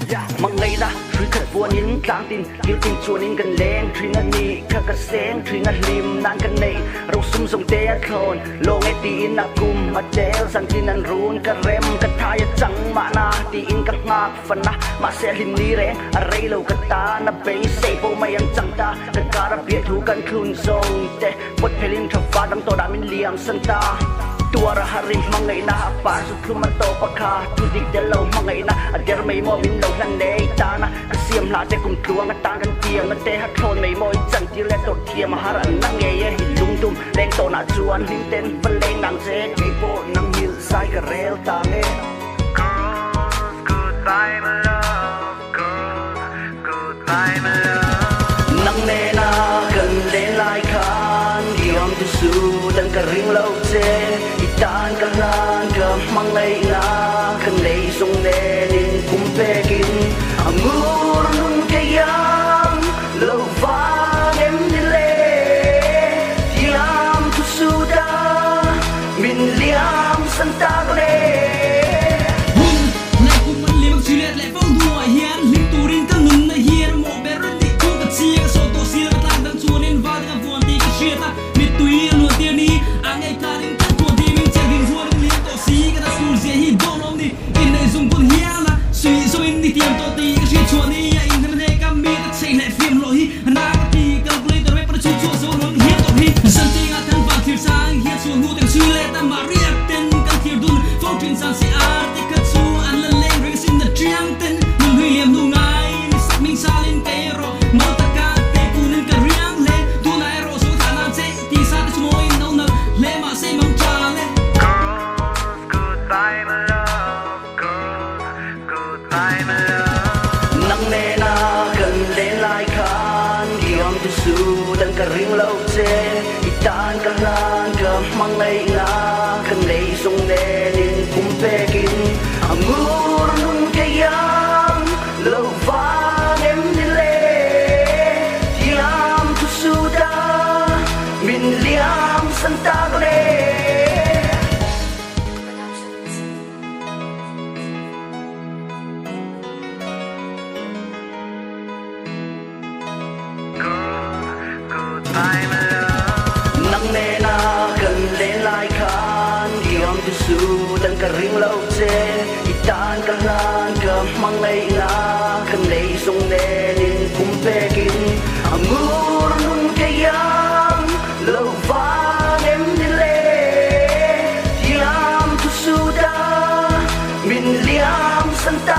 mang ngày ra truy khát vua nín tang tin yêu tin chua nín gần lên truy ngân ni khát cả sáng truy ngân lim nan gần này rau sum sông té thôn lo nghe tin na kum mà té san tin nan run cả rem cả thai chẳng mà na tin cả ngạc phần na mà sẽ lim ni reng array lâu cả ta na bay say bo mai ang chẳng ta cả cara biết thu kan khun song te bot pelin thap fa dam to da min liam san ta tua ra hari mangai na pa su khuma to pakha tu dik de lo mangai na ader mai mo min lo hlan nei ta na kasiam la te kum tuang ta kan tiang te ha thon mai moi chan ti le to thiam har an na nge ye lung tum leng to na chuan lim ten van leng nang je ke po nang hil sai ka rel ta nge goodbye my love goodbye my love nang ne na kan le lai khan giom tu su dan ka ring lo che tan ka lan ka mangai na kan nei song ne nin kum pe kin amur nun ke yang lo va em ni le yam tu su da min liam san ta le lai kum man liam chilet lai phong duai hian lim turin ka nun na hian mo beron di ku ka chi ka so to sil ka tan dan chuanin va ka vuan ti ka sheta mit tui no ti ni angai tarin hi don om ni in nei zum kun hiala sui so in ni tiam to ti ka shi chuan ni ya in ne ka mi ta chei le phim lo hi na ka ti calculator we pa chu chu so lo hi to hi san ti ga than pa thir sang hi chu nu te sui le ta ma riak ten ka thir dun fo trin san si ar ti ka chu an la le ring sin the triang ten nu hui liam nu ngai ni sak ming salin ke ro mo ta ka te kunin ka riang le tu na ro so ta na che ti sa ta mo in no na le ma se mang cha le goodbye my love goodbye my love nang ne na kan le lai khan giom tu su dan ka ring lo che itan ka lan ka mangai na kan nei song ne nin kum pe kin amur nun ke yang lo va em ni le yam tu su da min liam san ta le nang ne na kan le lai khan giom tu su dan ka ring lo che itan ka lan ka mangai na kan nei song ne nin kum pe kin amur nun ke yang lo va em ni le yam tu su da min liam san ta